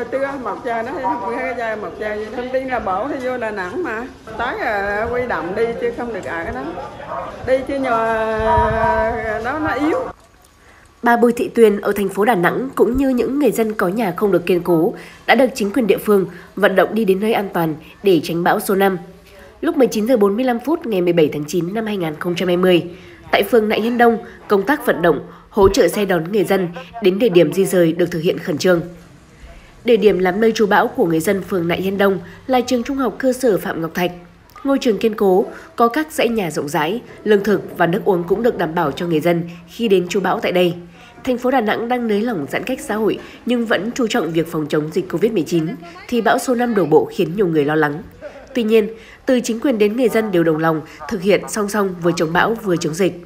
tứa một chai nó cái chai một chai. Thông tin là bảo thì vô Đà Nẵng mà tới là quy động đi chứ không được ở đó. Đi chứ nhờ nó yếu. Bà Bùi Thị Tuyền ở thành phố Đà Nẵng cũng như những người dân có nhà không được kiên cố đã được chính quyền địa phương vận động đi đến nơi an toàn để tránh bão số 5. Lúc 19 giờ 45 phút ngày 17 tháng 9 năm 2020, tại phường Nại Hiên Đông, công tác vận động, hỗ trợ xe đón người dân đến địa điểm di rời được thực hiện khẩn trương. Địa điểm làm nơi trú bão của người dân phường Nại Hiên Đông là trường trung học cơ sở Phạm Ngọc Thạch. Ngôi trường kiên cố, có các dãy nhà rộng rãi, lương thực và nước uống cũng được đảm bảo cho người dân khi đến trú bão tại đây. Thành phố Đà Nẵng đang nới lỏng giãn cách xã hội nhưng vẫn chú trọng việc phòng chống dịch Covid-19 thì bão số 5 đổ bộ khiến nhiều người lo lắng. Tuy nhiên, từ chính quyền đến người dân đều đồng lòng thực hiện song song vừa chống bão vừa chống dịch.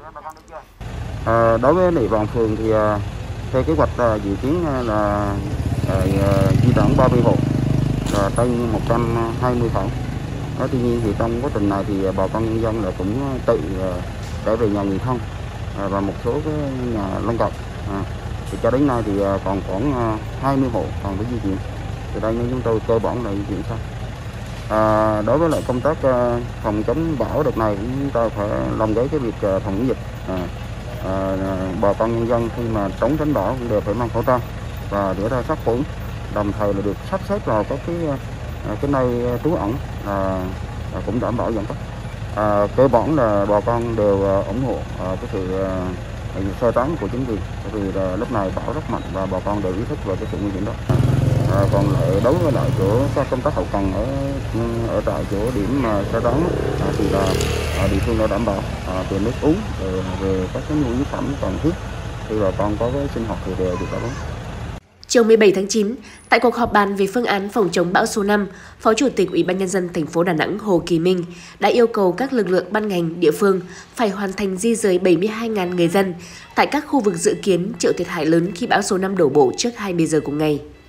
Đối với địa bàn phường thì theo kế hoạch dự kiến là di chuyển 30 hộ trên 120 khẩu. Tuy nhiên thì trong quá trình này thì bà con nhân dân là cũng tự trở về nhà người thân và một số cái nhà lân cận. Thì cho đến nay thì còn khoảng 20 hộ còn phải di chuyển. Từ đây nên chúng tôi cơ bản là di chuyển xong. Đối với lại công tác phòng chống bão đợt này chúng ta phải làm với cái việc phòng chống dịch. Bà con nhân dân khi mà tránh bão cũng đều phải mang khẩu trang và để ra sát khuẩn, đồng thời là được sắp xếp vào các cái nơi trú ẩn cũng đảm bảo giãn cách. Cơ bản là bà con đều ủng hộ cái sự sơ tán của chính quyền, bởi vì lúc này bão rất mạnh và bà con đều ý thức về cái sự nguy hiểm đó. Còn lại đối với lại chỗ các công tác hậu cần ở tại chỗ điểm sơ tán thì là địa phương đã đảm bảo về nước uống, về các cái nhu yếu phẩm cần thiết khi bà con có cái sinh hoạt thì đều được đáp ứng. Chiều 17 tháng 9, tại cuộc họp bàn về phương án phòng chống bão số 5, Phó Chủ tịch Ủy ban Nhân dân thành phố Đà Nẵng Hồ Kỳ Minh đã yêu cầu các lực lượng ban ngành địa phương phải hoàn thành di rời 72.000 người dân tại các khu vực dự kiến chịu thiệt hại lớn khi bão số 5 đổ bộ trước 20 giờ cùng ngày.